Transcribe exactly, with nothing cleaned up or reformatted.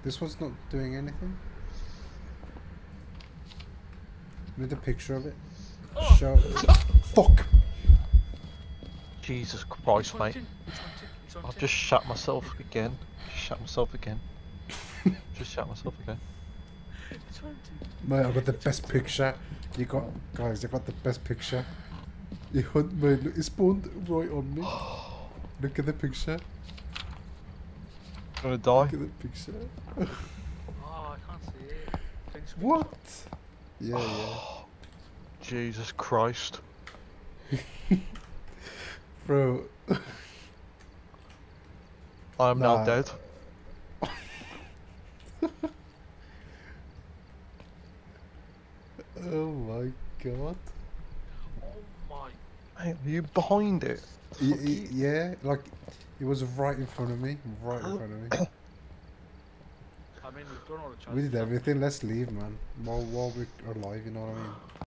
This one's not doing anything. Need a picture of it. Oh. Show. Fuck! Jesus Christ, mate. It's hunting. It's hunting. I've just shot myself again. Just shot myself again. Just shot myself again. It's hunting. Mate, I got the best picture. You got, guys, I got the best picture. You hunt, mate, look, it spawned right on me. Look at the picture. I'm gonna die. Look at the picture. Oh, I can't see it. Can you screenshot? What? Yeah, yeah. Jesus Christ. Bro. I am Nah. now dead. Oh my god. Oh my. Mate, are you behind it? Y Fuck y you. yeah, like, it was right in front of me. Right in front of me. I mean, we've done all the challenges. We did everything. Let's leave, man. While, while we're alive, you know what I mean?